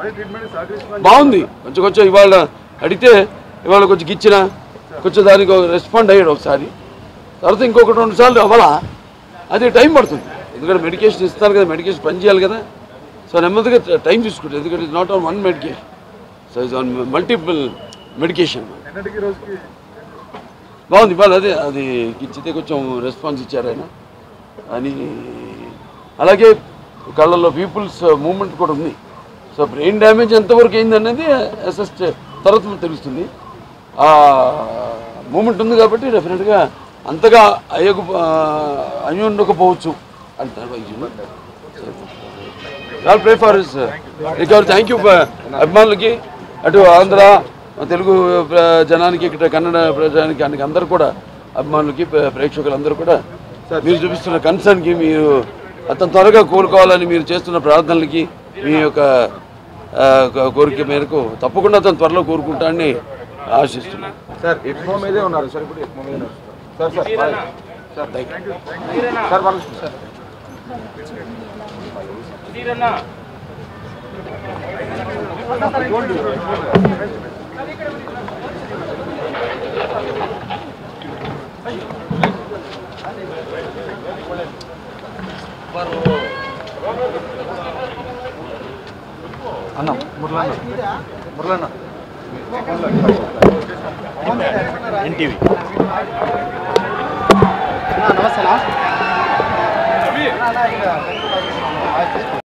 బాగుంది. కొంచెం ఇవాళ అడిగితే ఇవాళ కొంచెం ఇచ్చిన కొంచెం దానికి రెస్పాండ్ అయ్యాడు ఒకసారి, తర్వాత ఇంకొకటి 2 సార్లు అవ్వాలా, అది టైం పడుతుంది. ఎందుకంటే మెడికేషన్ ఇస్తారు కదా, మెడికేషన్ పని చేయాలి కదా. సో నెమ్మదిగా టైం తీసుకుంటుంది, ఎందుకంటే it's not on one medication, so it's on multiple medication. బాగుంది ఇవాళ, అది ఇచ్చితే కొంచెం రెస్పాన్స్ ఇచ్చారు ఆయన అని. అలాగే కళ్ళల్లో పీపుల్స్ మూమెంట్ కూడా ఉంది. సో బ్రెయిన్ డ్యామేజ్ ఎంతవరకు అయింది అనేది అసెస్ తర్వాత తెలుస్తుంది. ఆ మూమెంట్ ఉంది కాబట్టి డెఫినెట్గా అంతగా అయ్యి ఉండకపోవచ్చు అంటారు వైద్యులు. All pray for his recovery. Thank you అభిమానులకి, అటు ఆంధ్ర తెలుగు జనానికి, ఇక్కడ కన్నడ ప్రజానికి అందరూ కూడా, అభిమానులకి ప్రేక్షకులందరూ కూడా మీరు చూపిస్తున్న కన్సర్న్కి, మీరు అతను త్వరగా కోలుకోవాలని మీరు చేస్తున్న ప్రార్థనలకి, మీ యొక్క కోరిక మేరకు తప్పకుండా అతను త్వరలో కోరుకుంటానని ఆశిస్తున్నాను. సార్ ఎక్కువ మీదే ఉన్నారు సార్, ఇప్పుడు ఎక్కువ మీద sir sir sir sir Balakrishna sir అన్న మురళన్న NTV. నమస్తే.